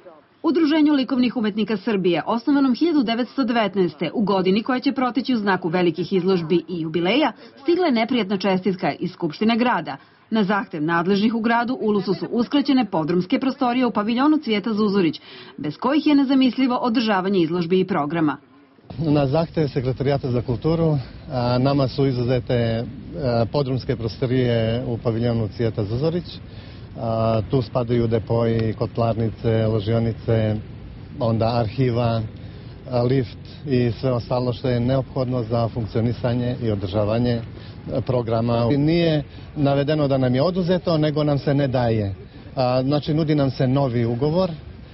Udruženju likovnih umetnika Srbije, osnovanom 1919. u godini koja će proteći u znaku velikih izložbi i jubileja, stigla je neprijatna čestitka iz Skupštine grada. Na zahtev nadležnih u gradu Ulusu su uskraćene podrumske prostorije u paviljonu Cvijeta Zuzorić, bez kojih je nezamislivo održavanje izložbi i programa. Na zahtev Sekretarijata za kulturu nama su izuzete podrumske prostorije u paviljonu Cvijeta Zuzorić. Tu spadaju depoji, kotlarnice, ložionice, onda arhiva, lift i sve ostalo što je neophodno za funkcionisanje i održavanje programa. Nije navedeno da nam je oduzeto, nego nam se ne daje. Znači, nudi nam se novi ugovor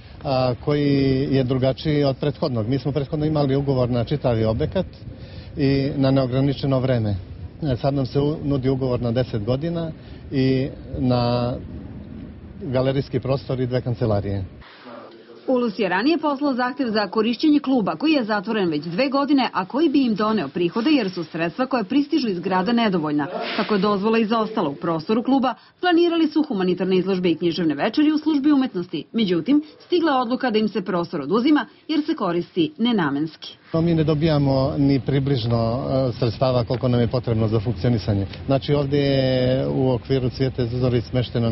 koji je drugačiji od prethodnog. Mi smo prethodno imali ugovor na čitavi objekat i na neograničeno vreme. Sad nam se nudi ugovor na 10 godina i na galerijski prostor i 2 kancelarije. Ulus je ranije poslao zahtev za korišćenje kluba koji je zatvoren već 2 godine, a koji bi im doneo prihode jer su sredstva koje pristižu iz grada nedovoljna. Kako je dozvola izostala u prostoru kluba, planirali su humanitarne izložbe i književne večeri u službi umetnosti. Međutim, stigla je odluka da im se prostor oduzima jer se koristi nenamenski. Mi ne dobijamo ni približno sredstava koliko nam je potrebno za funkcionisanje. Znači, ovdje je u okviru Cvijete Zuzorić smešteno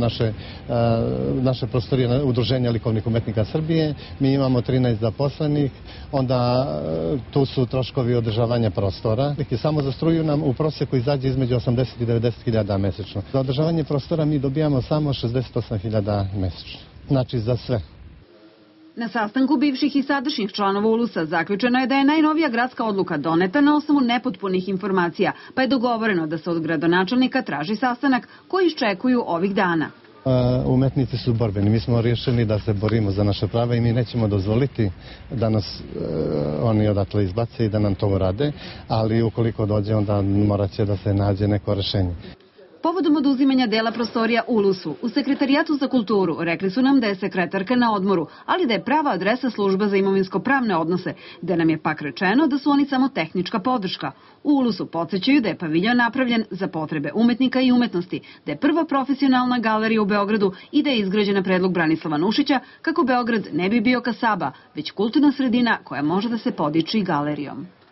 naše prostorije Udruženja likovnih umetnika Srbije. Mi imamo 13 zaposlenih, onda tu su troškovi održavanja prostora. Samo za struju nam u prosjeku izađe između 80 i 90 hiljada mesečno. Za održavanje prostora mi dobijamo samo 68 hiljada mesečno. Znači, za sve. Na sastanku bivših i sadašnjih članova Ulusa zaključeno je da je najnovija gradska odluka doneta na osnovu nepotpunih informacija, pa je dogovoreno da se od gradonačelnika traži sastanak koji iščekuju ovih dana. Umetnici su borbeni. Mi smo rješeni da se borimo za naše prava i mi nećemo dozvoliti da nas oni odatle izbace i da nam to urade, ali ukoliko dođe onda morat će da se nađe neko rješenje. Povodom oduzimanja dela prostorija Ulusu, u Sekretarijatu za kulturu rekli su nam da je sekretarka na odmoru, ali da je prava adresa služba za imovinsko-pravne odnose, gde nam je pak rečeno da su oni samo tehnička podrška. U Ulusu podsjećaju da je paviljon napravljen za potrebe umetnika i umetnosti, da je prva profesionalna galerija u Beogradu i da je izgrađen na predlog Branislava Nušića kako Beograd ne bi bio kasaba, već kulturna sredina koja može da se podiči galerijom.